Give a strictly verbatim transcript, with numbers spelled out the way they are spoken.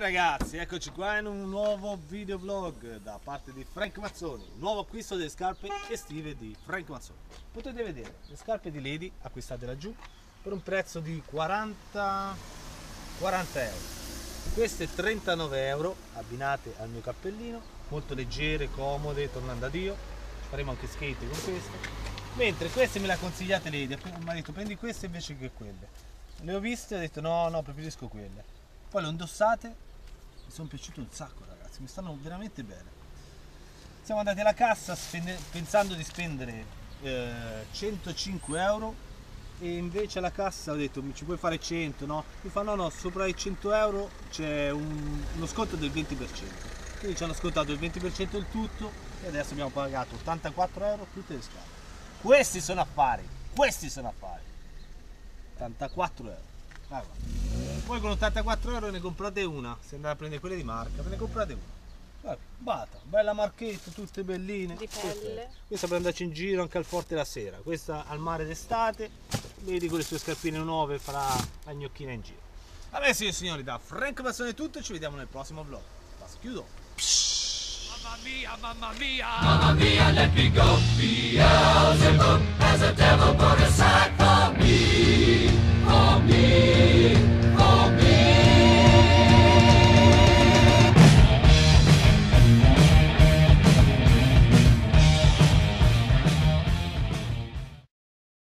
ragazzi, eccoci qua in un nuovo videoblog da parte di Frank Mazzoni, un nuovo acquisto delle scarpe estive di Frank Mazzoni. Potete vedere le scarpe di Lady acquistate laggiù per un prezzo di quaranta euro. Queste trentanove euro abbinate al mio cappellino, molto leggere, comode, tornando a Dio. Faremo anche skate con queste. Mentre queste me le ha consigliate Lady, mi ha detto prendi queste invece che quelle. Le ho viste e ho detto no, no, preferisco quelle. Poi le ho indossate, mi sono piaciute un sacco ragazzi, mi stanno veramente bene. Siamo andati alla cassa pensando di spendere eh, centocinque euro e invece alla cassa ho detto mi ci puoi fare cento, no? Mi fa no no, sopra i cento euro c'è un, uno sconto del venti per cento. Quindi ci hanno scontato il venti per cento il tutto e adesso abbiamo pagato ottantaquattro euro tutte le scarpe. Questi sono affari, questi sono affari. ottantaquattro euro. Ah, voi con ottantaquattro euro ne comprate una, se andate a prendere quelle di marca, ve ne comprate una. Guarda, Bata, bella marchetta, tutte belline. Di pelle. Questa, questa per andarci in giro anche al forte la sera, questa al mare d'estate, vedi con le sue scarpine nuove farà la gnocchina in giro. Vabbè sì signori, da Frank Mazzoni è tutto e ci vediamo nel prossimo vlog. Basta, chiudo. Mamma mia, mamma mia, Mamma mia, let me go. Beelzebub has a devil put aside for me.